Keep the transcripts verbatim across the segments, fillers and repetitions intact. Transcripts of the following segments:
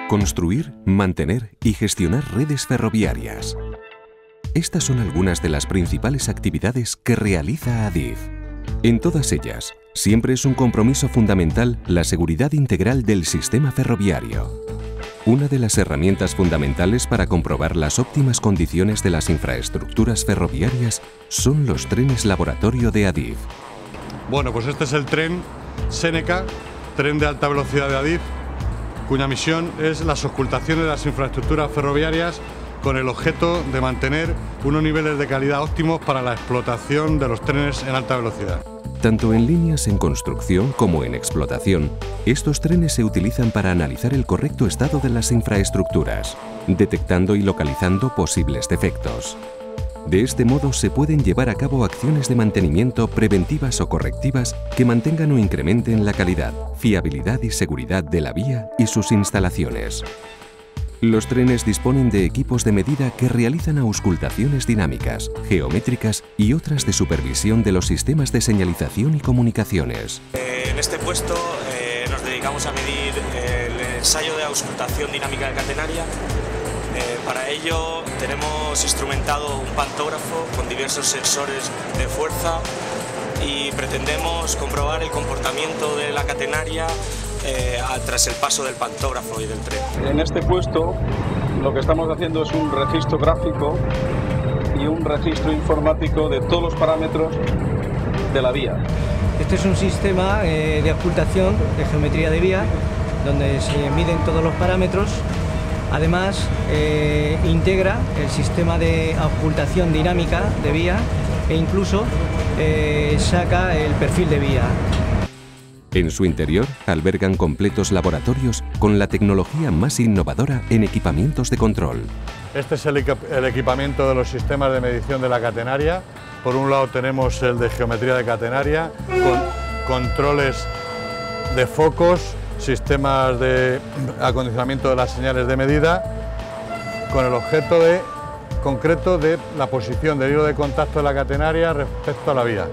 Construir, mantener y gestionar redes ferroviarias. Estas son algunas de las principales actividades que realiza Adif. En todas ellas, siempre es un compromiso fundamental la seguridad integral del sistema ferroviario. Una de las herramientas fundamentales para comprobar las óptimas condiciones de las infraestructuras ferroviarias son los trenes laboratorio de Adif. Bueno, pues este es el tren Seneca, tren de alta velocidad de Adif, cuya misión es la auscultación de las infraestructuras ferroviarias con el objeto de mantener unos niveles de calidad óptimos para la explotación de los trenes en alta velocidad. Tanto en líneas en construcción como en explotación, estos trenes se utilizan para analizar el correcto estado de las infraestructuras, detectando y localizando posibles defectos. De este modo se pueden llevar a cabo acciones de mantenimiento preventivas o correctivas que mantengan o incrementen la calidad, fiabilidad y seguridad de la vía y sus instalaciones. Los trenes disponen de equipos de medida que realizan auscultaciones dinámicas, geométricas y otras de supervisión de los sistemas de señalización y comunicaciones. Eh, en este puesto eh, nos dedicamos a medir el ensayo de auscultación dinámica de catenaria. Eh, para ello tenemos instrumentado un pantógrafo con diversos sensores de fuerza y pretendemos comprobar el comportamiento de la catenaria eh, tras el paso del pantógrafo y del tren. En este puesto lo que estamos haciendo es un registro gráfico y un registro informático de todos los parámetros de la vía. Este es un sistema eh, de auscultación de geometría de vía donde se miden todos los parámetros. Además, eh, integra el sistema de auscultación dinámica de vía e incluso eh, saca el perfil de vía. En su interior albergan completos laboratorios con la tecnología más innovadora en equipamientos de control. Este es el, el equipamiento de los sistemas de medición de la catenaria. Por un lado tenemos el de geometría de catenaria, con controles de focos, sistemas de acondicionamiento de las señales de medida, con el objeto de, concreto de la posición del hilo de contacto de la catenaria respecto a la vía.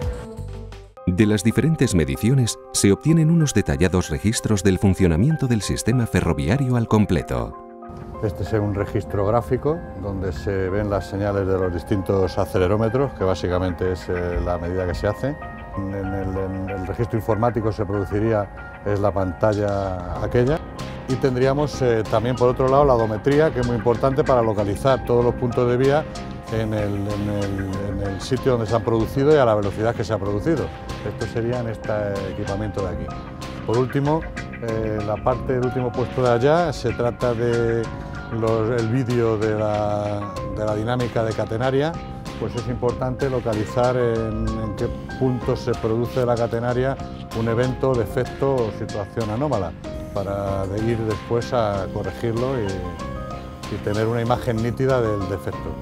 De las diferentes mediciones se obtienen unos detallados registros del funcionamiento del sistema ferroviario al completo. Este es un registro gráfico donde se ven las señales de los distintos acelerómetros, que básicamente es eh, la medida que se hace. En el, en el registro informático se produciría es la pantalla aquella y tendríamos eh, también por otro lado la odometría, que es muy importante para localizar todos los puntos de vía en el, en el, en el sitio donde se han producido y a la velocidad que se ha producido. Esto sería en este equipamiento de aquí. Por último, eh, la parte del último puesto de allá se trata de los, el vídeo de la, de la dinámica de catenaria. Pues es importante localizar en, en qué punto se produce de la catenaria un evento, defecto o situación anómala, para de ir después a corregirlo y, y tener una imagen nítida del defecto.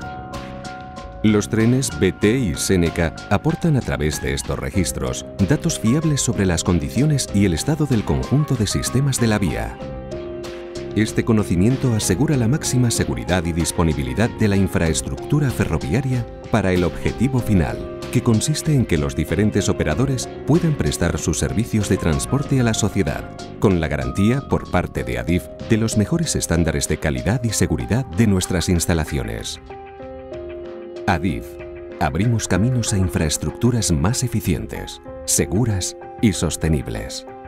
Los trenes B T y Seneca aportan a través de estos registros datos fiables sobre las condiciones y el estado del conjunto de sistemas de la vía. Este conocimiento asegura la máxima seguridad y disponibilidad de la infraestructura ferroviaria para el objetivo final, que consiste en que los diferentes operadores puedan prestar sus servicios de transporte a la sociedad, con la garantía por parte de Adif de los mejores estándares de calidad y seguridad de nuestras instalaciones. Adif, abrimos caminos a infraestructuras más eficientes, seguras y sostenibles.